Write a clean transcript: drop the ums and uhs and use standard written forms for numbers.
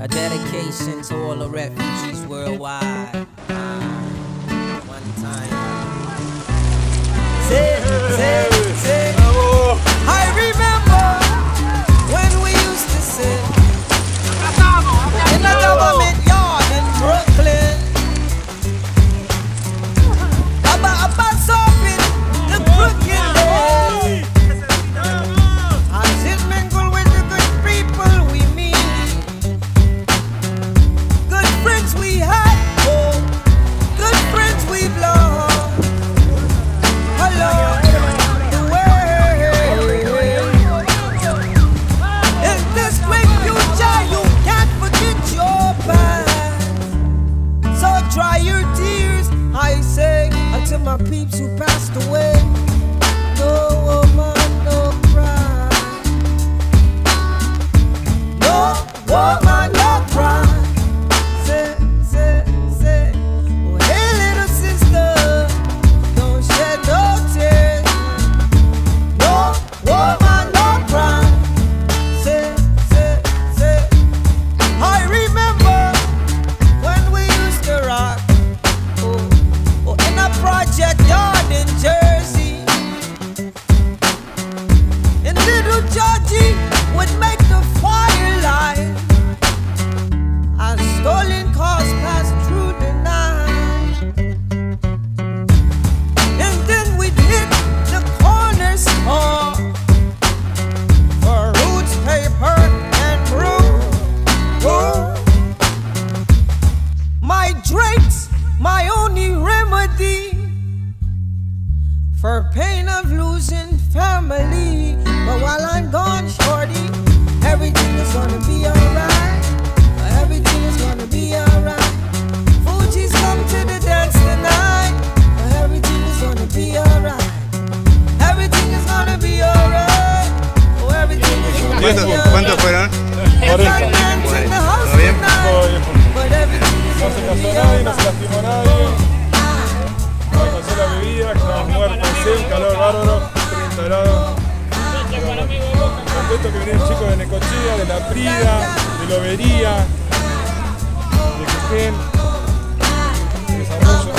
A dedication to all the refugees worldwide. One time. Say, I remember when we used to sit in the government yard in Brooklyn. About solving the crooked days. I sit mingle with the good people we meet. Good friends we had, oh, good friends we've lost. Hello, the way. In this great future, you can't forget your past. So dry your tears, I say, until my peeps who passed away. No woman, no cry. No woman, no cry. Say. Oh, hey, little sister, don't shed no tears. No woman, no cry. Say. I remember when we used to rock. Oh, in a project yard in Jersey. And little Georgie would make the firelight. As stolen cars passed through the night. And then we'd hit the corner store for roots, paper, and brew. My drinks, my only remedy for pain of losing family. But while I'm gone, shorty, everything is gonna be alright. Everything is gonna be alright. Fuji's come to the dance tonight. Everything is gonna be alright. Everything is gonna be alright. Oh, everything is gonna be alright. ¿Cuántos fueron? 40. ¿Todo bien? But everything is No se gonna be casó nadie, no alright. se lastimó nadie. No alcanzó la bebida, estábamos muertos, el calor bárbaro, 30 grados. Contento que vinieron chicos de Necochea, de La Prida, de Lobería, de Quején, de Desarrollo.